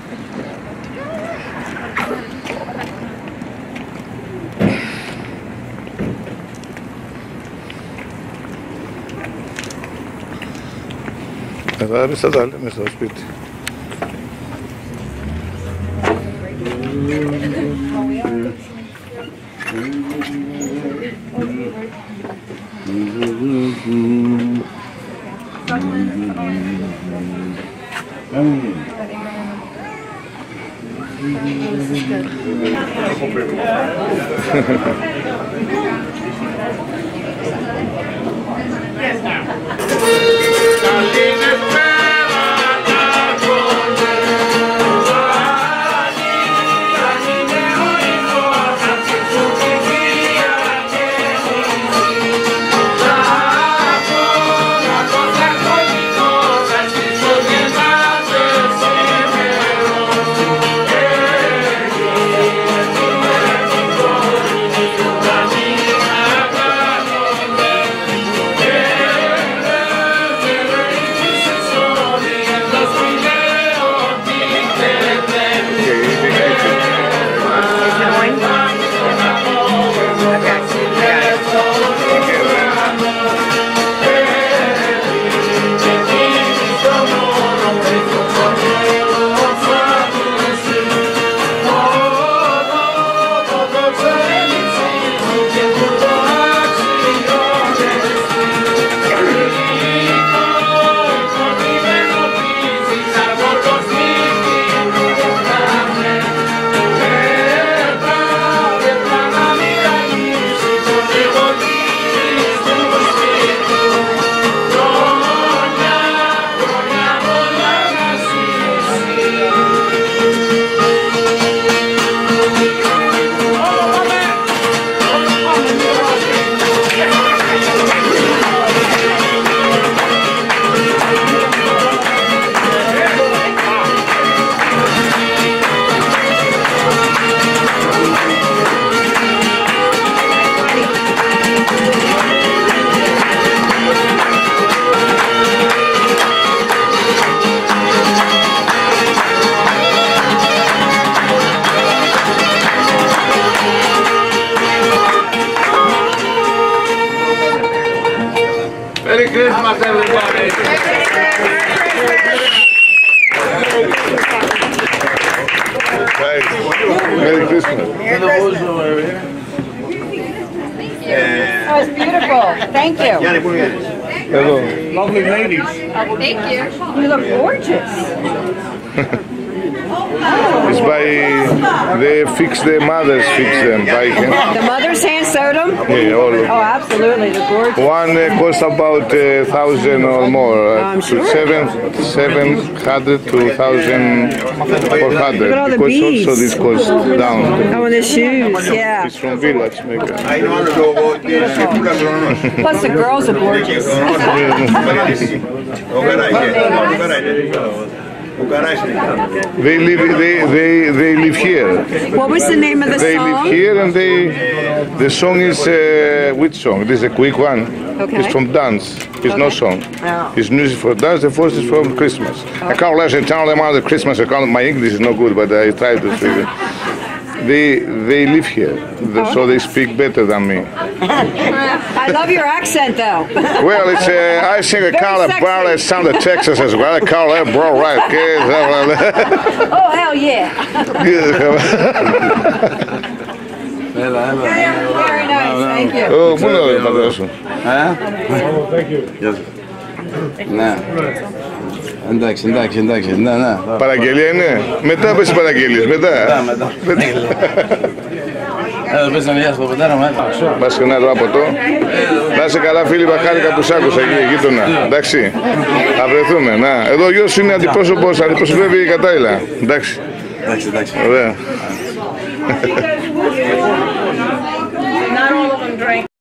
Εδώ εμείς θα τα λέμε στο σπίτι. Merry Christmas, everybody! Merry Christmas. Oh, it's beautiful. Thank you. Hello. Lovely ladies. Thank you. You look gorgeous. It's by, the mothers fix them by hand. The mother's hand sewed them? Yeah, all of them. Oh, absolutely. They're gorgeous. One costs about 1,000 or more. I'm sure. 700 to 1,400. Look at all the because beads. also this costs down. Oh, and the shoes. Yeah. It's from Village Maker. Plus the girls are gorgeous. They live here. What was the name of the They song? live here, and the song is which song? This is a quick one. Okay. It's from dance. It's no song. Oh. It's music for dance. The first is from Christmas. I can't listen tell them about Christmas. My English is no good, but I try to speak it. They live here, so they speak better than me. I love your accent, though. Well, it's I sing a Carla Barley sound of Texas as well. I call that bro right. Okay? Oh, hell yeah. Very nice. Thank you. Πού είναι ο πατέρας σου? Γεια σας. Ναι. Εντάξει, ναι. Παραγγελία είναι. Μετά πες παραγγελίες, μετά. Πες να μιλιάς από πατέρα μου, Πας και ένα το ποτό. Να είσαι καλά φίλοι, χάρηκα που σ' άκουσα εκεί, γείτονα. Εντάξει, θα βρεθούμε. Να. Εδώ ο γιος σου είναι αντιπρόσωπος, αντιπροσωπεύει η κατάλληλα. Εντάξει. Εντάξει. Ωραία. Not all of them drink.